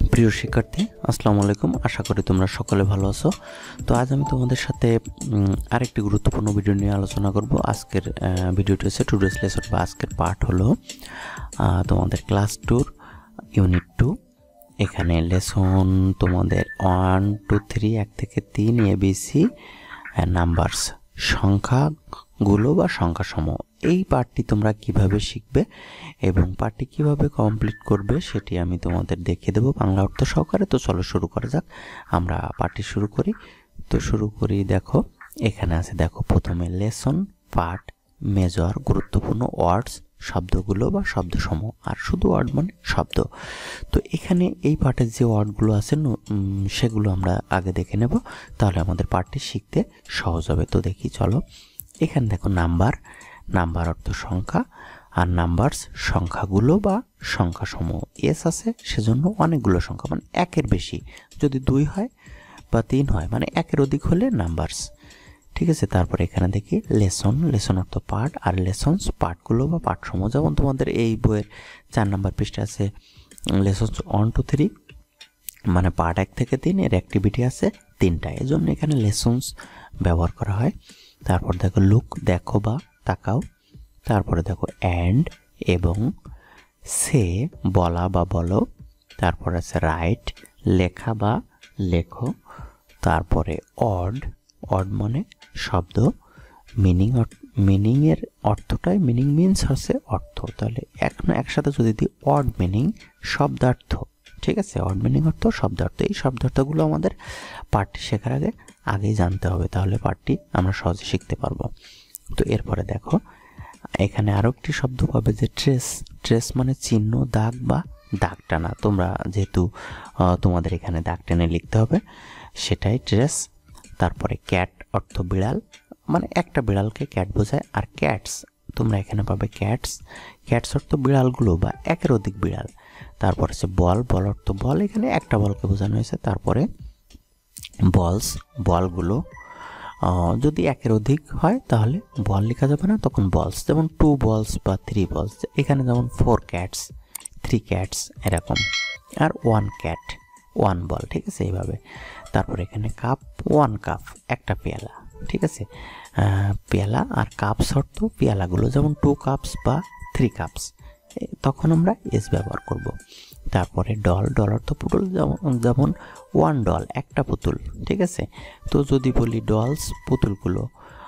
প্রিয় শিক্ষার্থী, আসসালামু আলাইকুম। আশা করি তোমরা সকলে ভালো আছো। তো আজ আমি তোমাদের সাথে আরেকটি গুরুত্বপূর্ণ ভিডিও নিয়ে আলোচনা করব। আজকের ভিডিওটি হচ্ছে টুডেস লেসন বা আজকের পার্ট হলো তোমাদের ক্লাস 2 ইউনিট 2। এখানে লেসন তোমাদের 1 2 3 1 থেকে 3 এবিসি নাম্বারস, সংখ্যাগুলো বা সংখ্যাসমূহ। এই পার্টটি তোমরা কিভাবে শিখবে এবং পার্টটি কিভাবে কমপ্লিট করবে সেটি আমি তোমাদের দেখিয়ে দেবো বাংলা অর্থ সহকারে। তো চলো শুরু করা যাক। আমরা পার্টটি শুরু করি। তো শুরু করি, দেখো এখানে আছে, দেখো প্রথমে লেসন পার্ট মেজর, গুরুত্বপূর্ণ ওয়ার্ডস, শব্দগুলো বা শব্দসমূহ। আর শুধু ওয়ার্ড মানে শব্দ। তো এখানে এই পার্টের যে ওয়ার্ডগুলো আছে সেগুলো আমরা আগে দেখে নেব, তাহলে আমাদের পার্টটি শিখতে সহজ হবে। তো দেখি চলো। এখানে দেখো নাম্বার, নাম্বার অর্থ সংখ্যা, আর নাম্বারস সংখ্যাগুলো বা সংখ্যাসমূহ। এস আছে সেজন্য অনেকগুলো সংখ্যা, মানে একের বেশি। যদি 2 হয় বা 3 হয়, মানে একের অধিক হলে নাম্বারস। ঠিক আছে। তারপরে এখানে দেখি লেসন, লেসন অর্থ পার্ট, আর লেসনস পার্টগুলো বা পাঠসমূহ। যেমন তোমাদের এই বইয়ের 4 নম্বর পৃষ্ঠা আছে লেসন্স 1 2 3, মানে পার্ট 1 থেকে 3 এর অ্যাক্টিভিটি আছে 3টা, এজন্য এখানে লেসন্স ব্যবহার করা হয়। তারপর দেখো লুক, দেখো বা তাকাও। তারপরে দেখো অ্যান্ড, এবং সে, বলা বা বলো। তারপর আছে রাইট, লেখা বা লেখো। তারপরে অড, অড মানে শব্দ। মিনিং, মিনিংয়ের অর্থটাই, মিনিং মিনস হচ্ছে অর্থ। তাহলে একসাথে যদি দিই অড মিনিং, শব্দার্থ। ঠিক আছে, অড মিনিং অর্থ, শব্দার্থ। এই শব্দার্থগুলো আমাদের পার্টটি শেখার আগেই জানতে হবে, তাহলে পার্টটি আমরা সহজে শিখতে পারবো। তো এরপরে দেখো এখানে আরও একটি শব্দ পাবে যে ট্রেস। ট্রেস মানে চিহ্ন, দাগ বা দাগ টানা। তোমরা যেহেতু তোমাদের এখানে দাগ টেনে লিখতে হবে, সেটাই ট্রেস। তারপরে ক্যাট অর্থ বিড়াল, মানে একটা বিড়ালকে ক্যাট বোঝায়। আর ক্যাটস তোমরা এখানে পাবে ক্যাটস, ক্যাটস অর্থ বিড়ালগুলো বা একের অধিক বিড়াল। তারপর আছে বল, বল অর্থ বল, এখানে একটা বলকে বোঝানো হয়েছে। তারপরে বলস, বলগুলো যদি একের অধিক হয় তাহলে বল লেখা যাবে না, তখন বলস। যেমন 2 বলস বা 3 বলস। এখানে যেমন 4 ক্যাটস, 3 ক্যাটস এরকম। আর 1 ক্যাট, 1 বল। ঠিক আছে, এইভাবে। তারপর এখানে কাপ, 1 কাপ, একটা পেয়ালা। ঠিক আছে, পেয়ালা। আর কাপস অর্থ পেয়ালাগুলো, যেমন 2 কাপস বা 3 কাপস, তখন আমরা এস ব্যবহার করব। তারপরে ডল, ডল অর্থ পুতুল, যেমন 1 ডল, একটা পুতুল। ঠিক আছে। তো যদি বলি ডলস পুতুলগুলো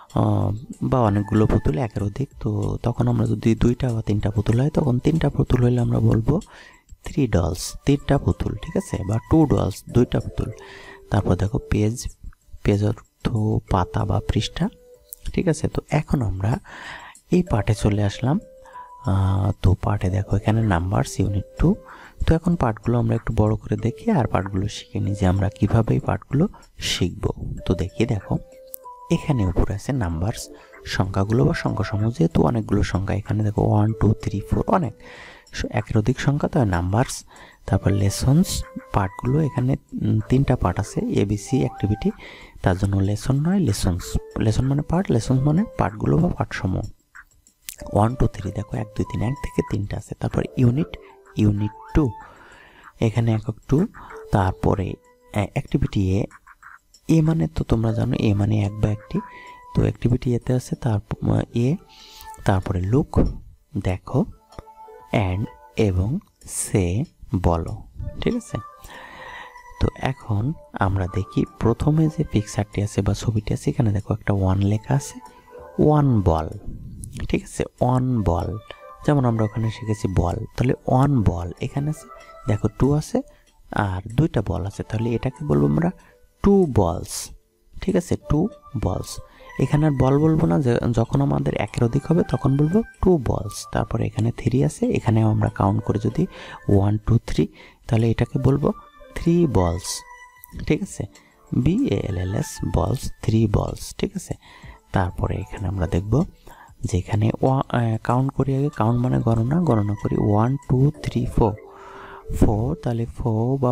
বা অনেকগুলো পুতুল, একের অধিক, তো তখন আমরা যদি 2টা বা 3টা পুতুল হয়, তখন 3টা পুতুল হলে আমরা বলবো 3 ডলস, 3টা পুতুল। ঠিক আছে, বা 2 ডলস, 2টা পুতুল। তারপর দেখো পেজ, পেজ অর্থ পাতা বা পৃষ্ঠা। ঠিক আছে। তো এখন আমরা এই পার্টে চলে আসলাম। তো পার্টে দেখো এখানে নাম্বারস ইউনিট 2। তো এখন পার্টগুলো আমরা একটু বড় করে দেখি আর পার্টগুলো শিখে নিই যে আমরা কীভাবে এই পার্টগুলো শিখব। তো দেখি, দেখো এখানে উপরে আছে নাম্বারস, সংখ্যাগুলো বা সংখ্যাসমূহ। যেহেতু অনেকগুলো সংখ্যা, এখানে দেখো 1 2 3 4, অনেক, একের অধিক সংখ্যা, তাই নাম্বারস। তারপর লেসন্স পার্টগুলো, এখানে 3টা পার্ট আছে এবিসি অ্যাক্টিভিটি, তার জন্য লেসন নয় লেসন্স। লেসন মানে পার্ট, লেসন্স মানে পার্টগুলো বা পাঠসমূহ। 1 2 3 দেখো 1 2 3, 1 থেকে 3টা আছে। তারপর ইউনিট, ইউনিট 2, এখানে একক 2। তারপরে অ্যাক্টিভিটি এ, এ মানে তো তোমরা জানো এ মানে এক বা একটি, তো অ্যাক্টিভিটি এতে আছে তারপর এ। তারপরে লুক, দেখো, অ্যান্ড, এবং সে, বলো। ঠিক আছে। তো এখন আমরা দেখি প্রথমে যে পিকচারটি আছে বা ছবিটি আছে, এখানে দেখো একটা 1 লেখা আছে, 1 বল। ঠিক আছে, 1 বল, যেমন আমরা ওখানে শিখেছি বল, তাহলে 1 বল। এখানে আছে দেখো 2 আছে আর 2টা বল আছে, তাহলে এটাকে বলবো আমরা 2 বলস। ঠিক আছে, 2 বলস। এখানে আর বল বলবো না, যখন আমাদের একের অধিক হবে তখন বলবো 2 বলস। তারপরে এখানে 3 আছে, এখানে আমরা কাউন্ট করে যদি 1 2 3, তাহলে এটাকে বলবো 3 বলস। ঠিক আছে, BALLS বলস, 3 বলস। ঠিক আছে। তারপরে এখানে আমরা দেখব যেখানে কাউন্ট করি, আগে কাউন্ট মানে গণনা, গণনা করি 1 2 3 4, 4, তাহলে 4 বা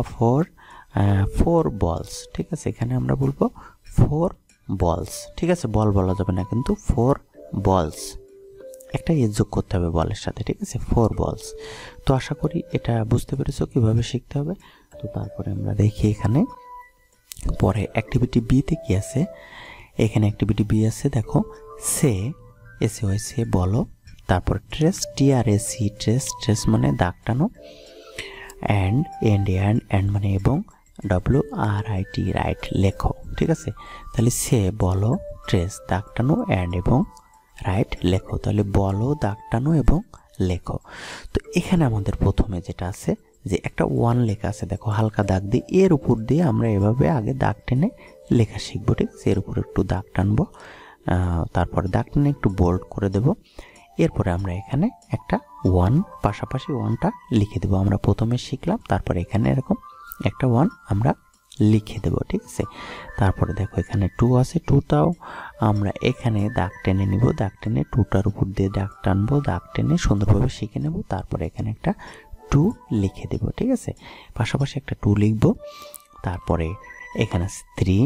4 বলস। ঠিক আছে, এখানে আমরা বলবো 4 বলস। ঠিক আছে, বল বলা যাবে না কিন্তু 4 বলস। একটা এজ যোগ করতে হবে বলের সাথে, ঠিক আছে, 4 বলস। তো আশা করি এটা বুঝতে পেরেছো কিভাবে শিখতে হবে। তো তারপরে আমরা দেখি এখানে পরে অ্যাক্টিভিটি বি তে কি আছে। এখানে অ্যাক্টিভিটি বি আছে, দেখো সে এসে হয়েছে বলো, তারপর ট্রেস TRAC ট্রেস মানে দাগ টানো, অ্যান্ড মানে এবং WRIT রাইট লেখো। ঠিক আছে, তাহলে সে বলো ট্রেস দাগ টানো অ্যান্ড এবং রাইট লেখো। তাহলে বলো দাগ টানো এবং লেখো। তো এখানে আমাদের প্রথমে যেটা আছে যে একটা 1 লেখা আছে, দেখো হালকা দাগ দিয়ে, এর উপর দিয়ে আমরা এভাবে আগে দাগ টেনে লেখা শিখবো। ঠিক আছে, এর উপর একটু দাগ টানবো, তারপরে দাগ টেনে একটু বোল্ড করে দেব। এরপরে আমরা এখানে একটা 1 পাশাপাশি 1টা লিখে দেবো। আমরা প্রথমে শিখলাম, তারপরে এখানে এরকম একটা 1 আমরা লিখে দেব। ঠিক আছে, তারপরে দেখো এখানে 2 আছে, 2টাও আমরা এখানে দাগ টেনে নিব, দাগ টেনে 2টার উপর দিয়ে দাগ টানবো, দাগ টেনে সুন্দরভাবে শিখে নেব, তারপরে এখানে একটা 2 লিখে দেব। ঠিক আছে, পাশাপাশি একটা 2 লিখব। তারপরে এখানে আছে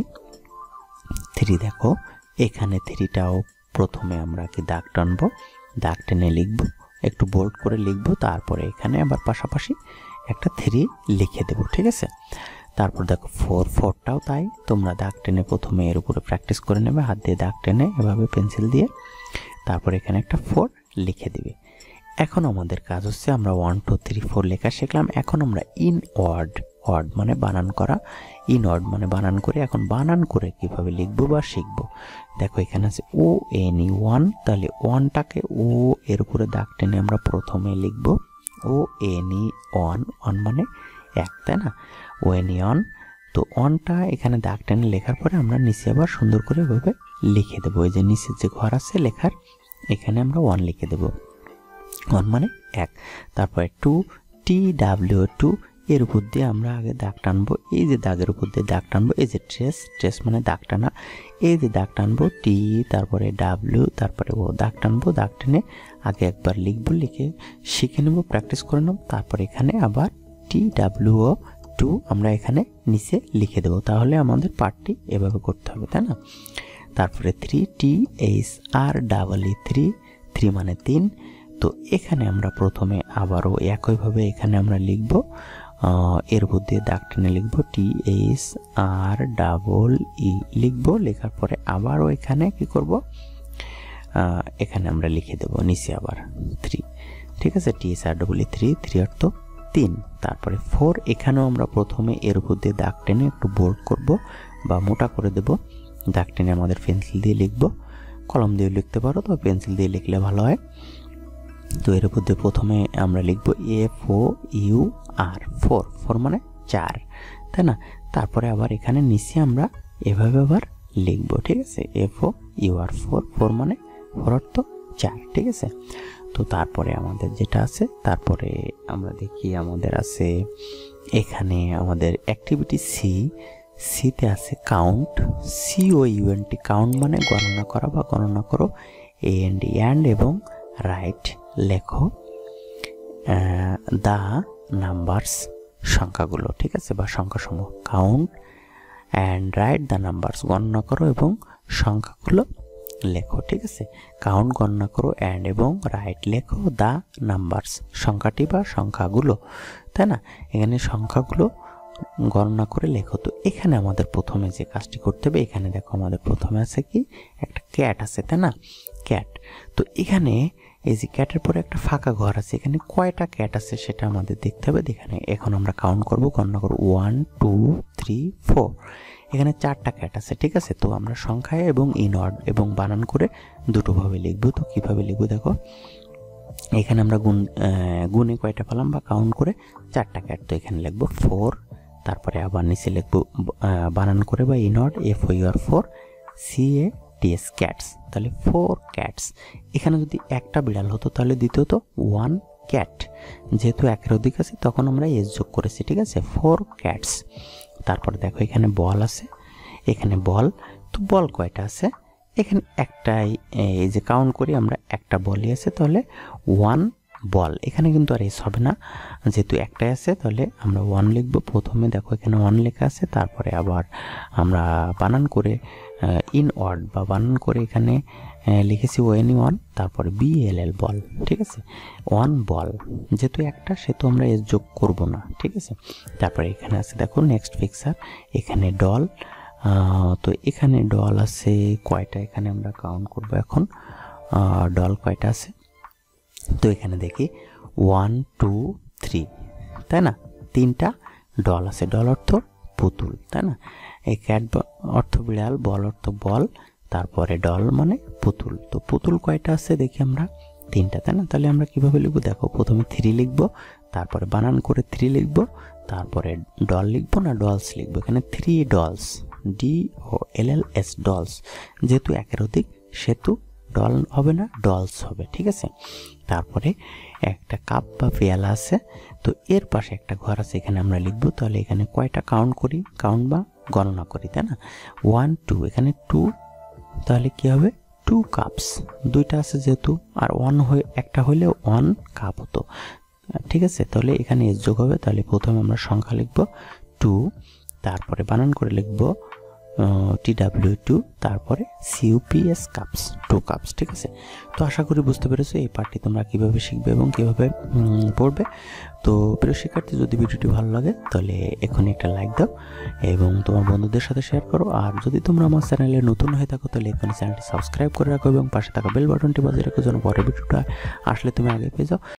3 দেখো এখানে 3টাও প্রথমে আমরা কি দাগ টানবো, দাগ টেনে লিখব, একটু বোল্ড করে লিখব, তারপরে এখানে আবার পাশাপাশি একটা 3 লিখে দেব। ঠিক আছে, তারপর দেখো 4টাও তাই, তোমরা দাগ টেনে প্রথমে এর উপরে প্র্যাকটিস করে নেবে, হাত দিয়ে দাগ টেনে এভাবে পেন্সিল দিয়ে, তারপর এখানে একটা 4 লিখে দিবে। এখন আমাদের কাজ হচ্ছে আমরা 1 2 3 4 লেখা শিখলাম। এখন আমরা ইন ওয়ার্ড মানে বানান করা, ইন ওয়ার্ড মানে বানান করে, এখন বানান করে কিভাবে লিখবো বা শিখবো। দেখো এখানে আছে ONE 1, তাহলে 1টাকে ও এর উপরে দাগ টেনে আমরা প্রথমে লিখবো ONE 1 মানে 1, তাই না, ONE 1। তো 1টা এখানে দাগ টেনে লেখার পরে আমরা নিচে আবার সুন্দর করে এভাবে লিখে দেবো। এই যে নিচে যে ঘর আছে লেখার, এখানে আমরা 1 লিখে দেবো, 1 মানে 1। তারপরে 2 TW2 এর উপর দিয়ে আমরা আগে দাগ টানবো, এই যে দাগের উপর দিয়ে দাগ টানবো, এই যে ট্রেস মানে দাগ টানা, এই যে দাগ টানবো T, তারপরে W, তারপরে ও দাগ টানবো, দাগ টেনে আগে একবার লিখবো, লিখে শিখে নেব, প্র্যাকটিস করে নেব, তারপরে এখানে আবার TW2 আমরা এখানে নিচে লিখে দেবো। তাহলে আমাদের পার্টটি এভাবে করতে হবে, তাই না। তারপরে 3 THREE 3 মানে 3। তো এখানে আমরা প্রথমে আবারও একইভাবে এখানে আমরা লিখব, এর উপর দিয়ে দাগ টেনে লিখব THREE লিখব, লেখার পরে আবারও এখানে কি করব, এখানে আমরা লিখে দেব নিচে আবার 3। ঠিক আছে, THREE 3 অর্থ 3। তারপরে 4 এখানেও আমরা প্রথমে এর উপর দিয়ে দাগ টেনে একটু বোল্ড করব বা মোটা করে দেব, দাগ টেনে আমাদের পেন্সিল দিয়ে লিখব, কলম দিয়ে লিখতে পারো, তো পেন্সিল দিয়ে লিখলে ভালো হয়। তো এর উপর দিয়ে প্রথমে আমরা লিখব FOUR 4 মানে 4, তাই না। তারপরে আবার এখানে নিচে আমরা এভাবে আবার লিখব। ঠিক আছে, FOUR 4 মানে 4 অর্থ 4। ঠিক আছে, তো তারপরে আমাদের যেটা আছে, তারপরে আমরা দেখি আমাদের আছে এখানে আমাদের অ্যাক্টিভিটি সিতে আছে কাউন্ট, COUNT কাউন্ট মানে গণনা করা বা গণনা করো, অ্যান্ড এবং রাইট লেখো দা নাম্বারস সংখ্যাগুলো। ঠিক আছে, বা সংখ্যাসমূহ, count and write the numbers গণনা করো এবং সংখ্যাগুলো লেখো। ঠিক আছে, কাউন্ট গণনা করো, অ্যান্ড এবং রাইট লেখো দা নাম্বারস সংখ্যাটি বা সংখ্যাগুলো, তাই না। এখানে সংখ্যাগুলো গণনা করে লেখো। তো এখানে আমাদের প্রথমে যে কাজটি করতে হবে, এখানে দেখো আমাদের প্রথমে আছে কি একটা ক্যাট আছে, তাই না, ক্যাট। তো এখানে এই যে ক্যাটের পরে একটা ফাঁকা ঘর আছে, এখানে কয়টা ক্যাট আছে সেটা আমাদের দেখতে হবে। এখানে এখন আমরা কাউন্ট করব, গণনা করব 1 2 3 4, এখানে 4টা ক্যাট আছে। ঠিক আছে, তো আমরা সংখ্যায় এবং ইনওয়ার্ড এবং বানান করে দুটোভাবে লিখব। তো কিভাবে লিখব দেখো, এখানে আমরা গুণে কয়টা পেলাম বা কাউন্ট করে 4টা ক্যাট, তো এখানে লিখব 4, তারপরে আবার নিচে লিখব বানান করে বা ইনওয়ার্ড FOUR 4 CATS ক্যাটস, তাহলে 4 ক্যাটস। এখানে যদি একটা বিড়াল হতো তাহলে দিতে হতো 1 ক্যাট, যেহেতু একের অধিক আছে তখন আমরা এস যোগ করেছি। ঠিক আছে, 4 ক্যাটস। তারপর দেখো এখানে বল আছে, এখানে বল, তো বল কয়টা আছে, এখানে একটাই, এই যে কাউন্ট করি আমরা একটা বলই আছে, তাহলে 1 বল। এখানে কিন্তু আর এস হবে না, যেহেতু একটাই আছে তাহলে আমরা 1 লিখব। প্রথমে দেখো এখানে 1 লেখা আছে, তারপরে আবার আমরা বানান করে ইন ওয়ার্ড বা বানান করে এখানে লিখেছি ONE1, তারপরে BLL বল। ঠিক আছে, 1 বল, যেহেতু একটা সেহেতু আমরা এস যোগ করব না। ঠিক আছে, তারপরে এখানে আছে দেখো নেক্সট পিকচার, এখানে ডল। তো এখানে ডল আছে কয়টা, এখানে আমরা কাউন্ট করব এখন ডল কয়টা আছে। তো এখানে দেখি 1 2 3, তাই না, 3টা ডল আছে। ডল অর্থ পুতুল, তাই না। এই ক্যাট অর্থ বিড়াল, বল অর্থ বল, তারপরে ডল মানে পুতুল। তো পুতুল কয়টা আছে দেখি আমরা, 3টা, তাই না। তাহলে আমরা কিভাবে লিখবো দেখো, প্রথমে 3 লিখবো, তারপরে বানান করে 3 লিখবো, তারপরে ডল লিখবো না ডলস লিখবো। এখানে 3 ডলস, DOLLS ডলস, যেহেতু একের অধিক সেহেতু ডল হবে না ডলস হবে। ঠিক আছে, তারপরে একটা কাপ বা পেয়ালা আছে, তো এর পাশে একটা ঘর আছে, এখানে আমরা লিখবো। তাহলে এখানে কয়টা কাউন্ট করি, কাউন্ট বা গণনা করি, তাই না। 1 2, এখানে 2, তাহলে কি হবে 2 কাপস, 2টা আছে যেহেতু, আর 1 হয়ে একটা হলে 1 কাপ হতো। ঠিক আছে, তাহলে এখানে এস যোগ হবে। তাহলে প্রথমে আমরা সংখ্যা লিখবো 2, তারপরে বানান করে লিখবো TW2, তারপরে CUPS কাপস, 2 কাপস। ঠিক আছে, তো আশা করি বুঝতে পেরেছো এই পার্টটি তোমরা কিভাবে শিখবে এবং কিভাবে পড়বে। তো প্রিয় শিক্ষার্থী, যদি ভিডিওটি ভালো লাগে তাহলে এখনই একটা লাইক দাও এবং তোমার বন্ধুদের সাথে শেয়ার করো। আর যদি তোমরা আমার চ্যানেলে নতুন হয়ে থাকো তাহলে এখনই চ্যানেলটি সাবস্ক্রাইব করে রাখো এবং পাশে থাকা বেল বাটনটি বাজিয়ে রাখো, যেন পরের ভিডিওটা আসলে তুমি আগে পেয়ে যাও।